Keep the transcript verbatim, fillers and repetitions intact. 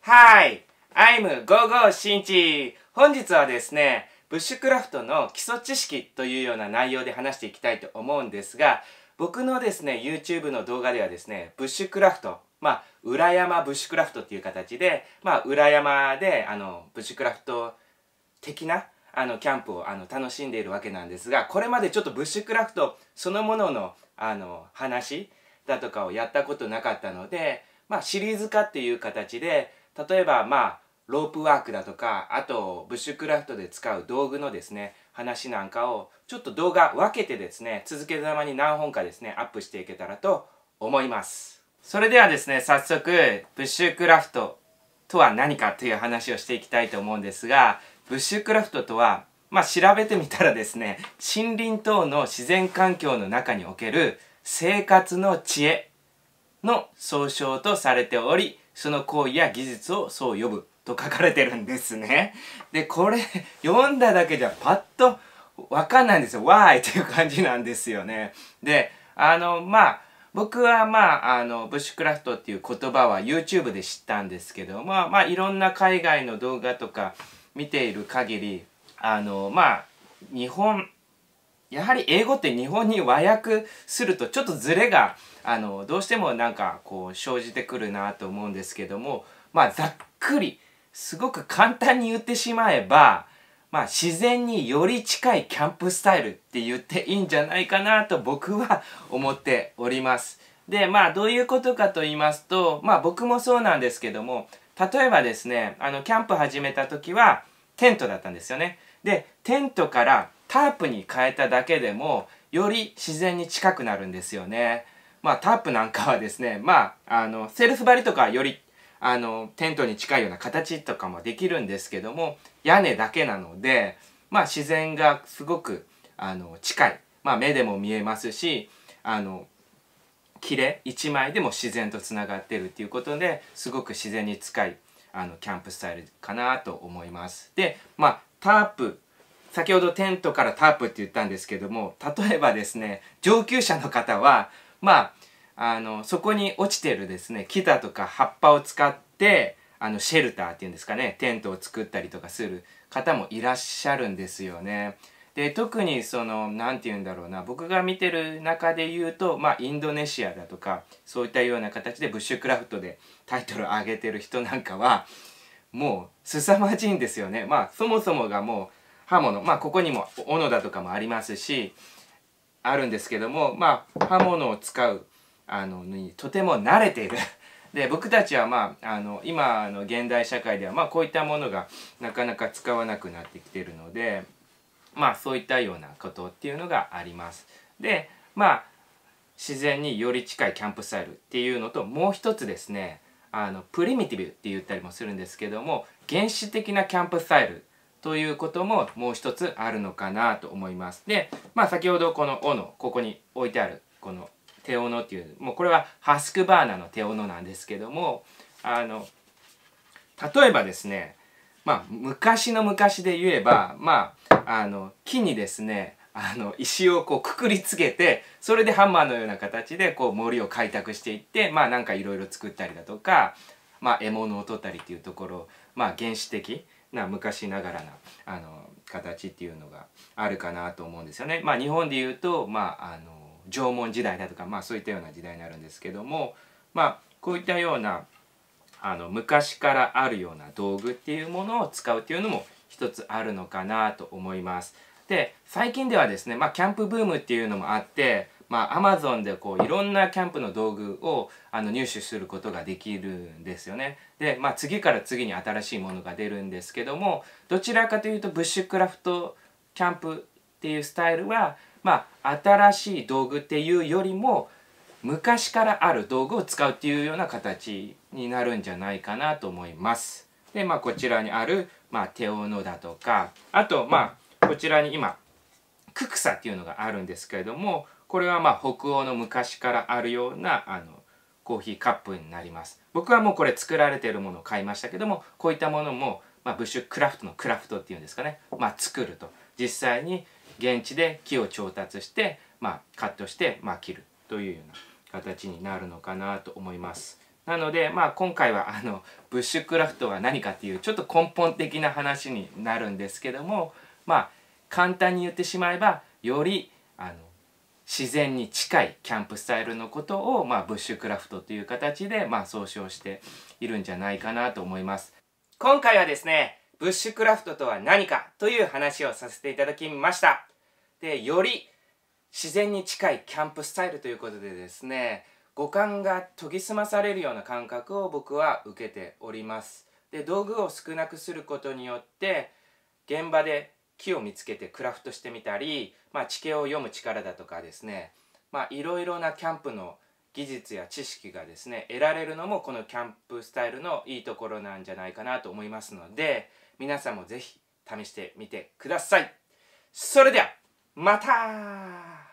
Hi! I'm ゴーゴーしんち。本日はですね、ブッシュクラフトの基礎知識というような内容で話していきたいと思うんですが、僕のですね、YouTube の動画ではですね、ブッシュクラフト、まあ、裏山ブッシュクラフトっていう形で、まあ、裏山で、あの、ブッシュクラフト的な、あの、キャンプをあの楽しんでいるわけなんですが、これまでちょっとブッシュクラフトそのものの、あの、話だとかをやったことなかったので、まあ、シリーズ化っていう形で、例えば、まあ、ロープワークだとか、あと、ブッシュクラフトで使う道具のですね、話なんかを、ちょっと動画分けてですね、続けざまに何本かですね、アップしていけたらと思います。それではですね、早速、ブッシュクラフトとは何かという話をしていきたいと思うんですが、ブッシュクラフトとは、まあ、調べてみたらですね、森林等の自然環境の中における生活の知恵の総称とされており、その行為や技術をそう呼ぶと書かれてるんですね。で、これ読んだだけじゃパッとわかんないんですよ。Why? っていう感じなんですよね。で、あの、まあ、僕はまあ、あの、ブッシュクラフトっていう言葉は YouTube で知ったんですけど、まあ、まあ、いろんな海外の動画とか見ている限り、あの、まあ、日本、やはり英語って日本に和訳するとちょっとズレがあのどうしてもなんかこう生じてくるなと思うんですけども、まあざっくりすごく簡単に言ってしまえば、まあ、自然により近いキャンプスタイルって言っていいんじゃないかなと僕は思っております。で、まあどういうことかと言いますと、まあ僕もそうなんですけども、例えばですね、あのキャンプ始めた時はテントだったんですよね。で、テントからタープに変えただけでもより自然に近くなるんですよね。まあタープなんかはですね、まああのセルフ張りとかよりあのテントに近いような形とかもできるんですけども、屋根だけなので、まあ自然がすごくあの近い、まあ目でも見えますし、あの切れ一枚でも自然とつながってるっていうことですごく自然に近いあのキャンプスタイルかなと思います。で、まあタープ、先ほどテントからタープって言ったんですけども、例えばですね、上級者の方は、まあ、あの、そこに落ちてるですね、木だとか葉っぱを使って、あの、シェルターっていうんですかね、テントを作ったりとかする方もいらっしゃるんですよね。で、特にその、なんて言うんだろうな、僕が見てる中で言うと、まあ、インドネシアだとか、そういったような形でブッシュクラフトでタイトルを上げてる人なんかは、もう、凄まじいんですよね。まあ、そもそもがもう、刃物、まあここにも斧だとかもありますしあるんですけども、まあ刃物を使うあのにとても慣れているで、僕たちはまああの今の現代社会ではまあこういったものがなかなか使わなくなってきているので、まあそういったようなことっていうのがあります。で、まあ自然により近いキャンプスタイルっていうのと、もう一つですね、あのプリミティブって言ったりもするんですけども、原始的なキャンプスタイルということももう一つあるのかなと思います。で、まあ先ほどこの斧、ここに置いてあるこの手斧っていう、もうこれはハスクバーナの手斧なんですけども、あの例えばですね、まあ昔の昔で言えば、まああの木にですね、あの石をこうくくりつけて、それでハンマーのような形でこう森を開拓していって、まあなんかいろいろ作ったりだとか、まあ獲物を取ったりっていうところ、まあ原始的な昔ながらなあの形っていうのがあるかなと思うんですよね。まあ日本でいうと、まあ、あの縄文時代だとか、まあそういったような時代になるんですけども、まあこういったようなあの昔からあるような道具っていうものを使うっていうのも一つあるのかなと思います。で、最近ではですね、まあキャンプブームっていうのもあって、まあ、アマゾンでこういろんなキャンプの道具をあの入手することができるんですよね。で、まあ、次から次に新しいものが出るんですけども、どちらかというとブッシュクラフトキャンプっていうスタイルは、まあ、新しい道具っていうよりも昔からある道具を使うっていうような形になるんじゃないかなと思います。で、まあ、こちらにある、まあ、手斧だとか、あと、まあ、こちらに今ククサっていうのがあるんですけれども、これはまあ北欧の昔からあるようなあのコーヒーカップになります。僕はもうこれ作られているものを買いましたけども、こういったものも、まあ、ブッシュクラフトのクラフトっていうんですかね、まあ、作ると実際に現地で木を調達して、まあ、カットして、まあ、切るというような形になるのかなと思います。 なので、まあ、今回はあのブッシュクラフトは何かっていうちょっと根本的な話になるんですけども、まあ簡単に言ってしまえばよりあの自然に近いキャンプスタイルのことを、まあ、ブッシュクラフトという形で、まあ、総称しているんじゃないかなと思います。今回はですね、ブッシュクラフトとは何かという話をさせていただきました。で、より自然に近いキャンプスタイルということでですね、五感が研ぎ澄まされるような感覚を僕は受けております。で、道具を少なくすることによって現場で木を見つけてクラフトしてみたり、まあ、地形を読む力だとかですね、まあ、いろいろなキャンプの技術や知識がですね得られるのもこのキャンプスタイルのいいところなんじゃないかなと思いますので、皆さんもぜひ試してみてください。それではまた。